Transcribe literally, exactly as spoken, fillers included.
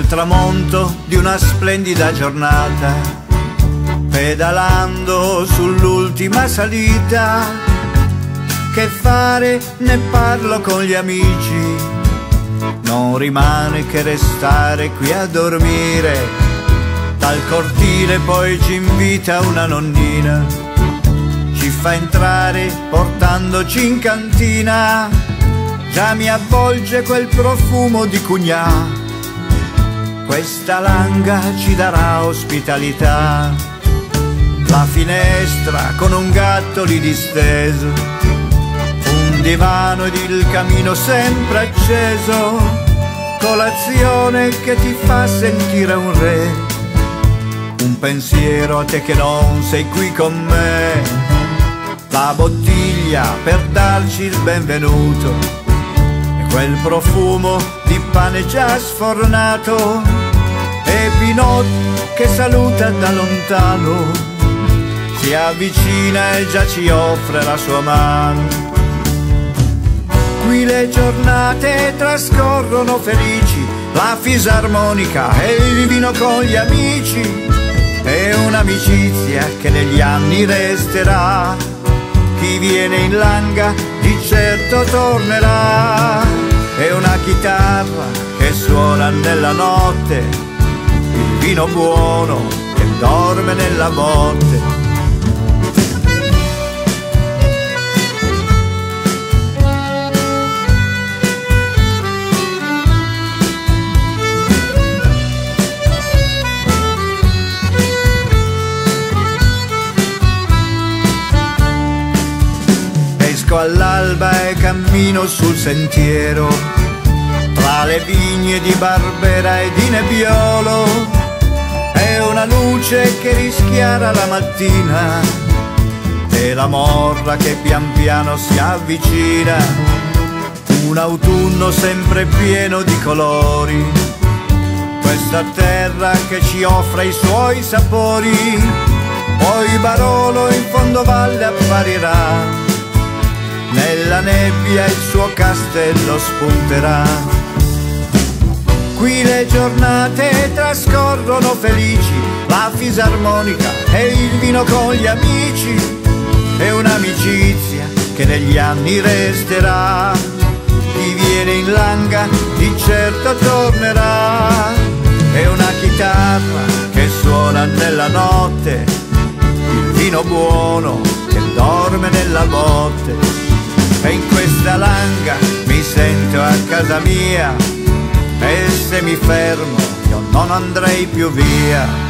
tramonto di una splendida giornata, pedalando sull'ultima salita. Che fare, ne parlo con gli amici, non rimane che restare qui a dormire. Dal cortile poi ci invita una nonnina, ci fa entrare portandoci in cantina. Già mi avvolge quel profumo di cugnà, questa langa ci darà ospitalità. La finestra con un gatto lì disteso, un divano ed il camino sempre acceso, colazione che ti fa sentire un re. Un pensiero a te che non sei qui con me, la bottiglia per darci il benvenuto, quel profumo di pane già sfornato, e Pinot che saluta da lontano, si avvicina e già ci offre la sua mano. Qui le giornate trascorrono felici, la fisarmonica e il vino con gli amici, è un'amicizia che negli anni resterà. Chi viene in langa di certo tornerà, è una chitarra che suona nella notte, il vino buono che dorme nella botte. All'alba e cammino sul sentiero, tra le vigne di Barbera e di Nebbiolo, è una luce che rischiara la mattina e la morra che pian piano si avvicina. Un autunno sempre pieno di colori, questa terra che ci offre i suoi sapori. Poi Barolo in fondo valle apparirà, nella nebbia il suo castello spunterà. Qui le giornate trascorrono felici, la fisarmonica e il vino con gli amici, è un'amicizia che negli anni resterà. Chi viene in langa di certo tornerà, è una chitarra che suona nella notte, il vino buono che dorme nella botte. E in questa langa mi sento a casa mia, e se mi fermo io non andrei più via.